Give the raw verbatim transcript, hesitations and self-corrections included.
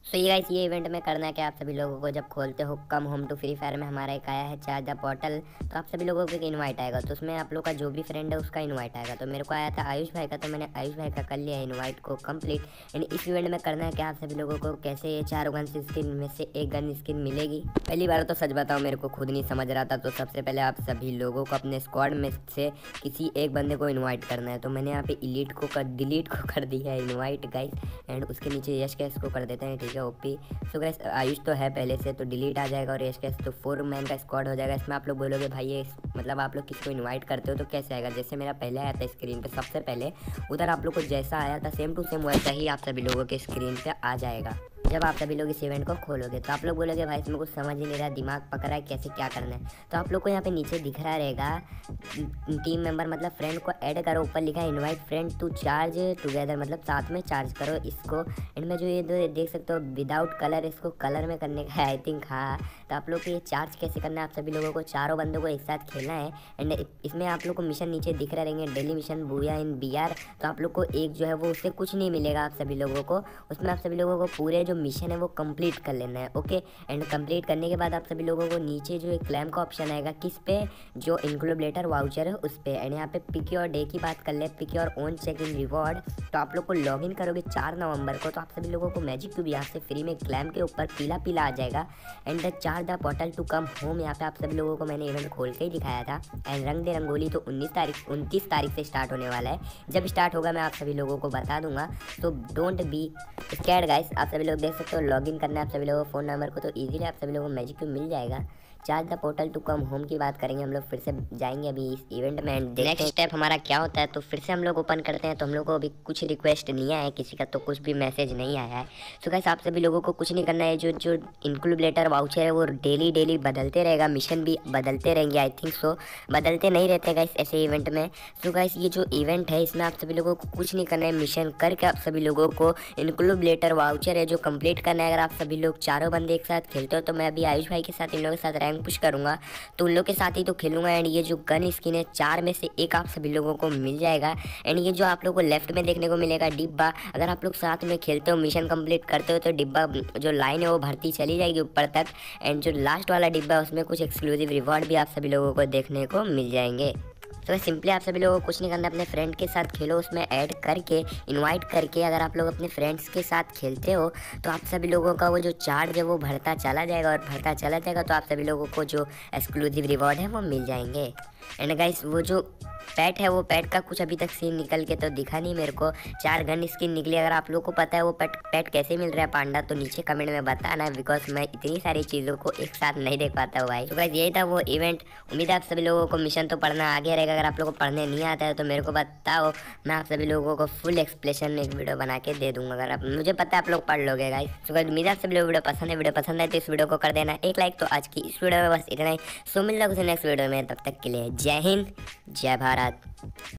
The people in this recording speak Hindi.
सो ये गाइस, ये इवेंट में करना है कि आप सभी लोगों को जब खोलते हो come home to Free Fire में हमारा एक आया है चार्ज द पोर्टल, तो आप सभी लोगों को एक इनवाइट आएगा। तो उसमें आप लोग का जो भी फ्रेंड है उसका इनवाइट आएगा। तो मेरे को आया था आयुष भाई का, तो मैंने आयुष भाई का कर लिया इनवाइट को कंप्लीट। एंड इस इवेंट में करना है कि आप सभी लोगों को कैसे ये चार गन स्किन में से एक गन स्किन मिलेगी। पहली बार तो सच बताओ मेरे को खुद नहीं समझ रहा था। तो सबसे पहले आप सभी लोगों को अपने स्क्वाड में से किसी एक बंदे को इन्वाइट करना है। तो मैंने यहाँ पे इलीट को कर डिलीट को कर दिया है इन्वाइट गाइस। एंड उसके नीचे यश कैश को कर देते हैं, ठीक है ओपी। सो गाइस आयुष तो है पहले से, तो डिलीट आ जाएगा और यश कैश तो फोर मैन का स्क्वाड हो जाएगा। इसमें आप लोग बोलोगे भाई ये मतलब आप लोग किसको इनवाइट करते हो तो कैसे आएगा। जैसे मेरा पहले आया था स्क्रीन पे सबसे पहले, उधर आप लोग को जैसा आया था सेम टू सेम वैसा ही आप सभी लोगों के स्क्रीन पे आ जाएगा जब आप सभी लोग इस इवेंट को खोलोगे। तो आप लोग बोलोगे भाई इसमें कुछ समझ ही नहीं रहा, दिमाग पक रहा है कैसे क्या करना है। तो आप लोग को यहाँ पे नीचे दिख रहा रहेगा टीम मेंबर मतलब फ्रेंड को ऐड करो। ऊपर लिखा है invite friend to charge together, मतलब साथ में चार्ज करो इसको। एंड में जो ये दो देख सकते हो विदाउट कलर, इसको कलर में करने का आई थिंक। हाँ, तो आप लोग को ये चार्ज कैसे करना है, आप सभी लोगों को चारों बंदों को एक साथ खेलना है। एंड इसमें आप लोग को मिशन नीचे दिख रहे रहेंगे, daily mission booyah in B R. तो आप लोग को एक जो है वो उससे कुछ नहीं मिलेगा आप सभी लोगों को। उसमें आप सभी लोगों को पूरे जो मिशन है वो कंप्लीट कर लेना है, ओके। एंड कंप्लीट करने के बाद आप सभी लोगों को नीचे जो एक क्लेम का ऑप्शन आएगा किस पे, जो इंक्लूबलेटर वाउचर है उस पे। एंड यहाँ पे पिक योर डे की बात कर ले, pick your own check in reward. तो आप लोग को लॉग इन करोगे चार नवंबर को, तो आप सभी लोगों को मैजिक क्यूब यहाँ से फ्री में क्लेम के ऊपर पीला पीला आ जाएगा। And the charge the portal to come home, यहाँ पे आप सभी लोगों को मैंने इवेंट खोल के ही दिखाया था। एंड रंग दे रंगोली तो उन्नीस तारीख उनतीस तारीख से स्टार्ट होने वाला है। जब स्टार्ट होगा मैं आप सभी लोगों को बता दूंगा, तो डोंट बी स्कैर्ड गाइस। आप सभी लोग देख सकते हो लॉग इन करना है आप सभी लोगों को फ़ोन नंबर को, तो इजीली आप सभी लोगों को मैजिक क्यूब मिल जाएगा। Charge the portal to come home की बात करेंगे हम लोग, फिर से जाएंगे अभी इस इवेंट में। नेक्स्ट स्टेप हमारा क्या होता है, तो फिर से हम लोग ओपन करते हैं। तो हम लोग को अभी कुछ रिक्वेस्ट नहीं आया है किसी का, तो कुछ भी मैसेज नहीं आया है। तो गाइस आप सभी लोगों को कुछ नहीं करना है, जो जो इंक्लूबलेटर वाउचर है वो डेली डेली बदलते रहेगा, मिशन भी बदलते रहेंगे आई थिंक सो। बदलते नहीं रहते गाइस ऐसे इवेंट में। तो गाइस ये जो इवेंट है इसमें आप सभी लोगों को कुछ नहीं करना है, मिशन करके आप सभी लोगों को इंक्लूबलेटर वाउचर है जो कंप्लीट करना है। अगर आप सभी लोग चारों बंदे एक साथ खेलते हो, तो मैं अभी आयुष भाई के साथ इन लोगों के साथ रैंक पुश करूंगा, तो उन लोग के साथ ही तो खेलूंगा। एंड ये जो गन स्किन है चार में से एक आप सभी लोगों को मिल जाएगा। एंड ये जो आप लोगों को लेफ्ट में देखने को मिलेगा डिब्बा, अगर आप लोग साथ में खेलते हो मिशन कंप्लीट करते हो तो डिब्बा जो लाइन है वो भरती चली जाएगी ऊपर तक। एंड जो लास्ट वाला डिब्बा है उसमें कुछ एक्सक्लूसिव रिवॉर्ड भी आप सभी लोगों को देखने को मिल जाएंगे। तो सिंपली आप सभी लोगों को कुछ नहीं करना, अपने फ्रेंड के साथ खेलो, उसमें ऐड करके इनवाइट करके। अगर आप लोग अपने फ्रेंड्स के साथ खेलते हो तो आप सभी लोगों का वो जो चार्ज है वो भरता चला जाएगा, और भरता चला जाएगा तो आप सभी लोगों को जो एक्सक्लूसिव रिवॉर्ड है वो मिल जाएंगे। एंड गाइस वो जो पैट है वो पैट का कुछ अभी तक सीन निकल के तो दिखा नहीं मेरे को। चार गन स्किन निकली, अगर आप लोग को पता है वो पैट पैट कैसे मिल रहा है पांडा, तो नीचे कमेंट में बताना, बिकॉज मैं इतनी सारी चीज़ों को एक साथ नहीं देख पाता हूँ भाई। तो गाइस यही था वो इवेंट। उम्मीद है आप सभी लोगों को मिशन तो पढ़ना आगे रहेगा। अगर आप लोगों को पढ़ने नहीं आता है तो मेरे को बताओ, मैं आप सभी लोगों को फुल एक्सप्लेनेशन में एक वीडियो बना के दे दूंगा। अगर आप मुझे पता है आप लोग पढ़ लोगे गाइस। तो गाइस उम्मीद है आप सभी लोग वीडियो पसंद है, वीडियो पसंद है तो इस वीडियो को कर देना एक लाइक। तो आज की इस वीडियो में बस इतना ही। सो मिलता है नेक्स्ट वीडियो में, तब तक के लिए जय हिंद जय भारत।